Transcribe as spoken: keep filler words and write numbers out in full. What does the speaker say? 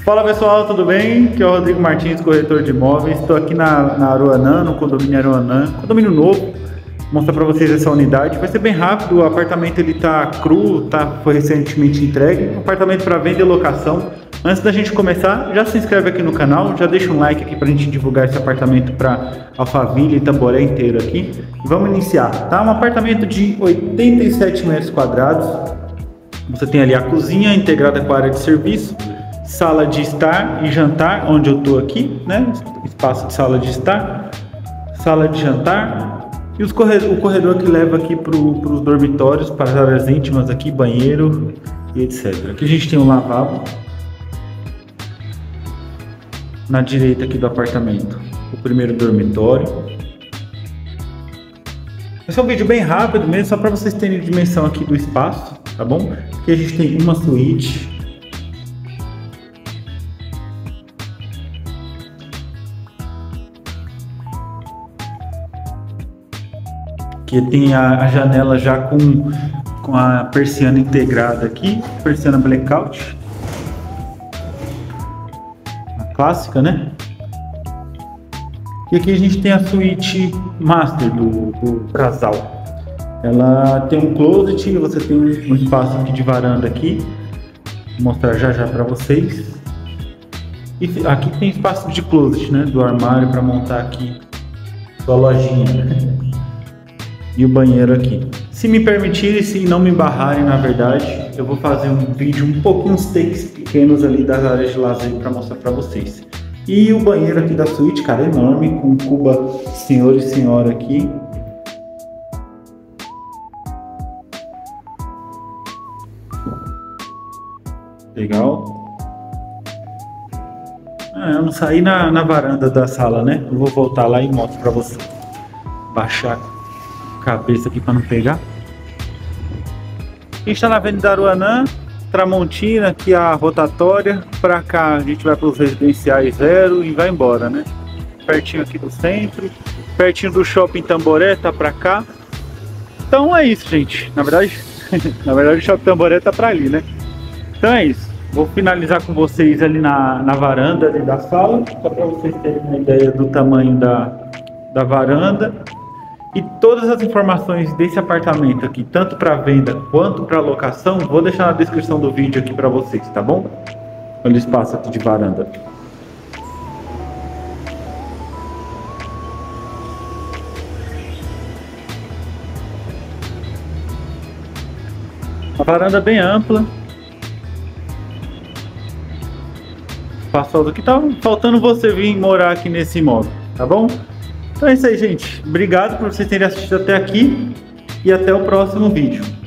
Fala pessoal, tudo bem? Aqui é o Rodrigo Martins, corretor de imóveis. Estou aqui na, na Aruanã, no condomínio Aruanã, condomínio novo. Vou mostrar para vocês essa unidade. Vai ser bem rápido, o apartamento ele tá cru, tá, foi recentemente entregue. Um apartamento para venda e locação. Antes da gente começar, já se inscreve aqui no canal, já deixa um like aqui para a gente divulgar esse apartamento para Alphaville e Tamboré inteiro aqui. E vamos iniciar, tá? Um apartamento de oitenta e sete metros quadrados. Você tem ali a cozinha integrada com a área de serviço, sala de estar e jantar, onde eu tô aqui, né? Espaço de sala de estar, sala de jantar e os corredor, o corredor que leva aqui para os dormitórios, para as áreas íntimas aqui, banheiro e etcétera. Aqui a gente tem um lavabo. Na direita aqui do apartamento, o primeiro dormitório. Esse é um vídeo bem rápido mesmo, só para vocês terem a dimensão aqui do espaço, tá bom? Aqui a gente tem uma suíte. Aqui tem a, a janela já com, com a persiana integrada aqui, persiana blackout. Clássica, né? E aqui a gente tem a suíte master do, do casal. Ela tem um closet, você tem um espaço aqui de varanda aqui. Vou mostrar já já para vocês. E aqui tem espaço de closet, né? Do armário para montar aqui sua lojinha. E o banheiro aqui. Se me permitirem, se não me embarrarem, na verdade, eu vou fazer um vídeo um pouquinho, uns takes pequenos ali das áreas de lazer para mostrar para vocês. E o banheiro aqui da suíte, cara, é enorme, com cuba senhor e senhora aqui. Legal. Ah, eu não saí na, na varanda da sala, né? Eu vou voltar lá e mostro para você. Baixar a cabeça aqui para não pegar. A gente está na Avenida Aruanã, Tramontina, aqui a rotatória. Para cá a gente vai para os residenciais zero e vai embora, né? Pertinho aqui do centro, pertinho do shopping Tamboré, tá para cá. Então é isso, gente. Na verdade, na verdade o shopping Tamboré tá para ali, né? Então é isso. Vou finalizar com vocês ali na, na varanda ali da sala, só para vocês terem uma ideia do tamanho da, da varanda. E todas as informações desse apartamento aqui, tanto para venda quanto para locação, vou deixar na descrição do vídeo aqui para vocês, tá bom? Olha o espaço aqui de varanda. Uma varanda bem ampla. Espaçoso aqui, tá faltando você vir morar aqui nesse imóvel, tá bom? Então é isso aí, gente. Obrigado por vocês terem assistido até aqui e até o próximo vídeo.